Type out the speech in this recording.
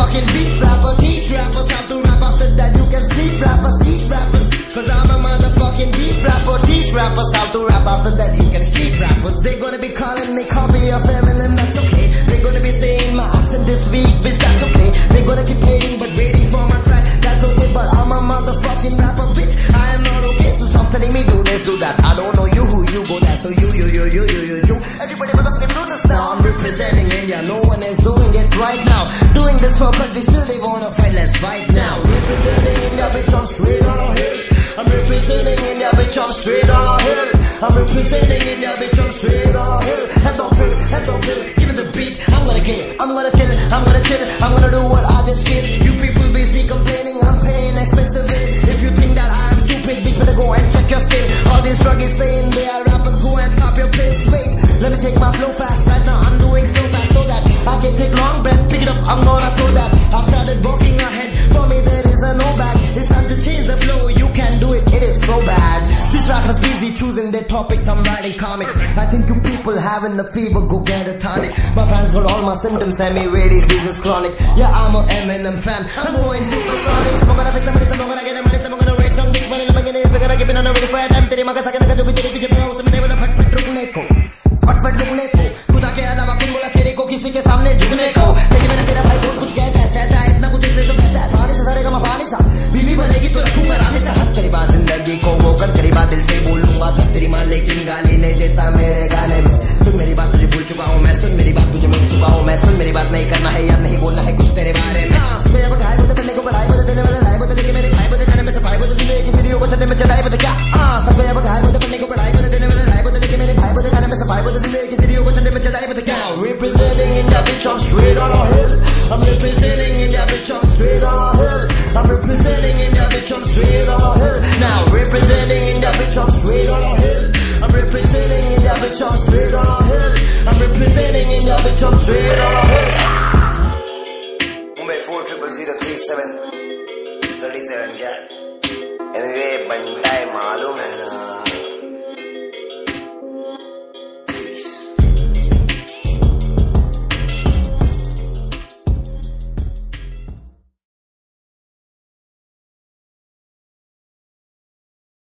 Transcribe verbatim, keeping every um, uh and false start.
fucking beat rapper. Teach rappers how to rap, after that you can sleep rappers, eat rappers. Cause I'm a motherfucking beat rapper. Teach rappers how to rap, after that you can sleep rappers. They're gonna be calling me copy of Eminem, that's okay. They're gonna be saying my accent this week, bitch, that's okay. They're gonna keep hating but waiting for my track, that's okay. But I'm a motherfucking rapper, bitch, I am not okay. So stop telling me do this, do that. I don't know you, who you go that. So you, you, you, you, you, you, you. Everybody motherfucking do this now. I'm representing India, no one is doing it right now. Doing this for country, still they wanna fight, let's fight now. Representing India, bitch, I'm straight on a hill. I'm representing India, bitch, I'm straight on a hill. I'm representing India, bitch, I'm straight on a hill. Head on hill, head on hill, give it the beat. I'm gonna kill it, I'm gonna kill it, I'm gonna chill it. I'm gonna do what I just feel. You people busy complaining, I'm paying expensive rate. If you think that I'm stupid, bitch, better go and check your skill. All these druggies saying they are rappers, go and pop your face. Wait, let me take my flow fast. Right now I'm doing so fast so that I can take long breath. Pick it up, I'm gonna throw that. I've started walking ahead, for me there is a no back. It's time to change the flow, you can do it, it is so bad. These rappers busy choosing their topics, I'm writing comics. I think you people having the fever, go get a tonic. My fans got all my symptoms, Emiway disease is chronic. Yeah, I'm a Eminem fan, I'm going supersonic. Some gonna fix the money, some gonna get the money, some gonna write some bitch money. I'm gonna we're gonna keep it on a ready for a time. Teri maga sakana ka jo bhi tere piche pega usme devana fat fat rukne ko, fat fat rukne ko. खुदा के अलावा कौन बोला तेरे को किसी के सामने झुकने को. लेकिन मैंने तेरा भाई बहुत कुछ कहता है, सहता है इतना कुछ इसलिए तो कहता है. थाने से सारे का मफानी सा बीवी बनेगी तो रखूंगा रानी सा. हद करीबा जिंदगी को वो कर करीबा दिल से बोलूंगा तब तेरी माँ, लेकिन गाली नहीं देता मेरे गाने में. सुन मेरी बात तुझे भूल चुका हूँ मैं, सुन मेरी बात तुझे मिल चुका हूँ मैं. सुन मेरी बात नहीं करना है या नहीं बोलना है कुछ तेरे बारे में. मेरे बगाए बोलते पन्ने को बढ़ाए बोलते देने वाले लाए बोलते लेके मेरे भाई बोलते खाने में सफाई बोलते जिंदगी की सीढ़ियों को चढ़ने में चढ़ाई बोलते क्या. सब मेरे बगाए बोलते पन्ने को बढ़ाए बोलते देने वाले लाए बोलते लेके मेरे भाई बोलते खाने में सफाई बोलते जिंदगी की सीढ़ियों को चढ़ने में चढ़ाई बोलते क्या. Representing India, bitch, I'm straight on a hill. I'm representing India, bitch, I'm straight on a hill. I'm representing India, bitch, I'm straight on a hill. Now representing India, bitch, I'm straight on a hill. I'm representing India, bitch, I'm straight on a hill. I'm representing India, bitch, I'm straight on a hill. Mumbai four triple zero three seven thirty seven, yeah. Emiway Bantai, मालूम है ना.